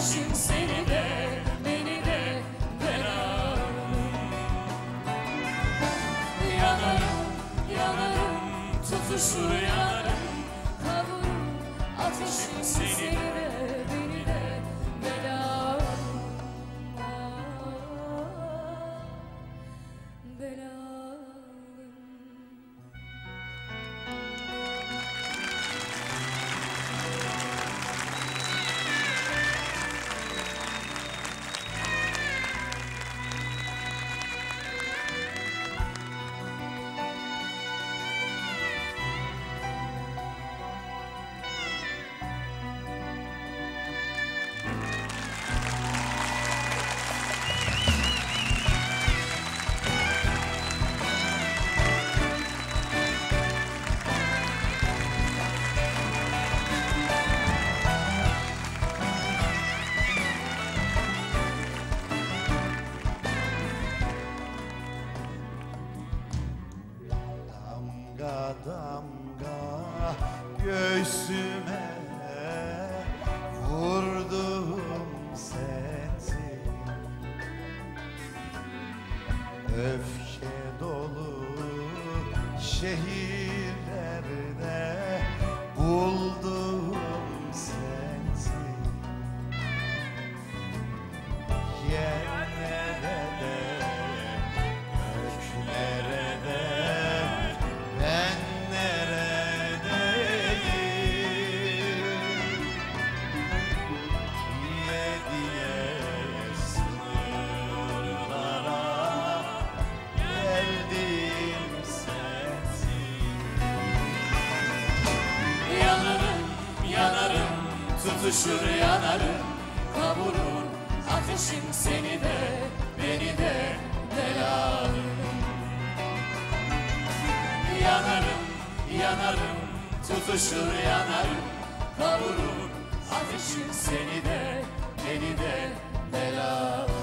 ateşim seni de beni de belalım. Yanarım, yanarım, tutuşur yanarım, kavurur ateşim seni de beni de belalım. Belalım. Damga damga göğsüme vurdum sensin. Öfke dolu şehirlerde buldum sensin. Yerlere de göklere de ben neredeyim diye diye sınırlara geldim sensin. Yanarım, yanarım, tutuşur yanarım, kavurur ateşim seni de beni de belalım. Yanarım, yanarım, tutuşur yanarım, kavurur ateşim seni de beni de belalım.